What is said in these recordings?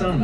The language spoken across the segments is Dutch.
staan.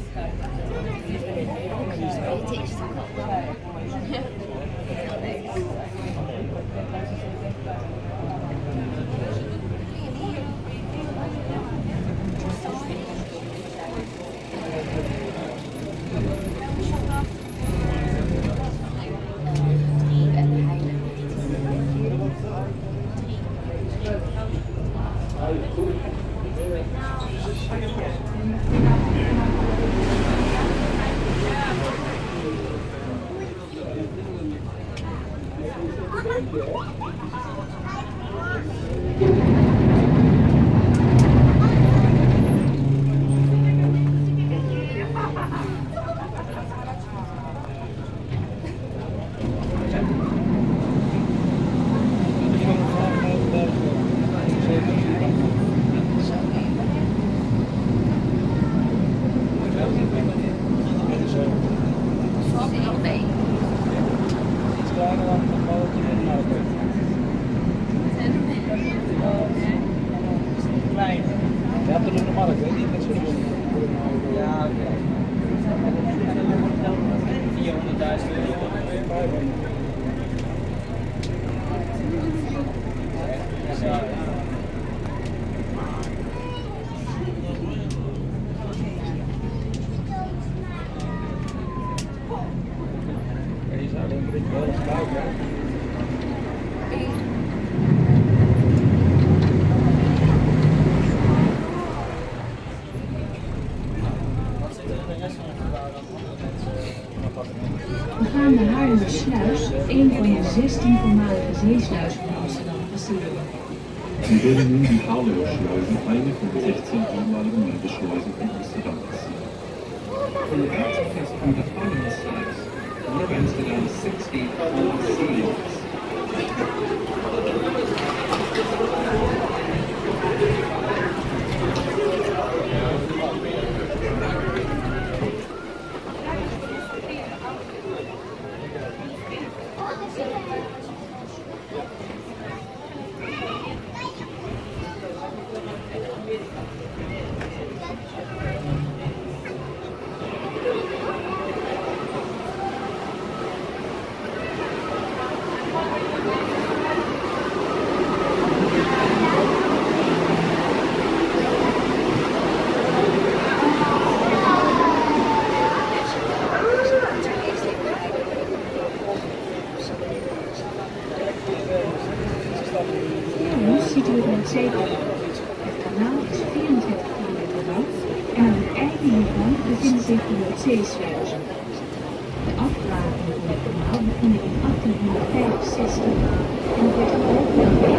Sluis, een van de 16 voormalige zeesluizen van Amsterdam, passeren. Wir werden nun die Harlauer-Schleuse, eine von 16 ehemaligen Meeresschleusen von Amsterdam passieren. From the access point of Harlauer Sluice, one of Amsterdam's 16 former sea lines. Het kanaal is 24 kilometer lang en aan het einde hiervan bevinden zich de Noordzeesluizen. De afgravingen van het kanaal begonnen in 1865 en het werd geopend in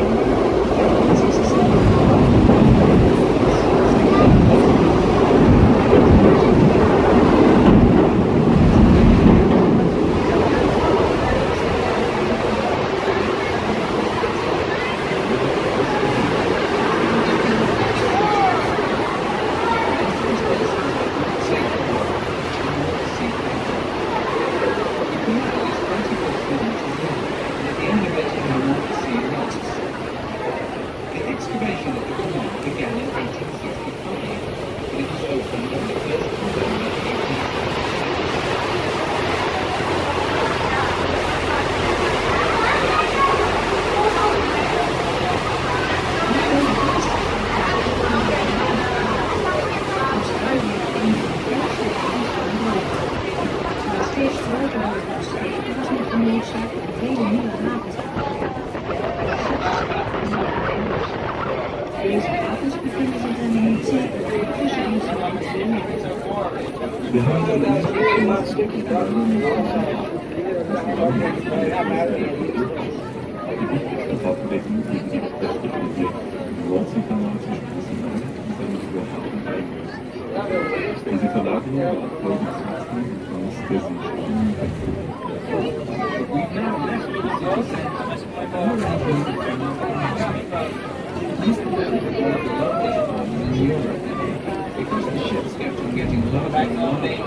1866. Deze havens bevinden zich aan de Noordzee tussen Amsterdam en Nederland. We hebben de laatste gebied afgewekking die die bevestigde Noordzeekanaal zwischen Amsterdam und seinem Überhafen einlöst. Diese Verlagerung war erfolgreich von der Seeströmung because the ships kept on getting larger and larger.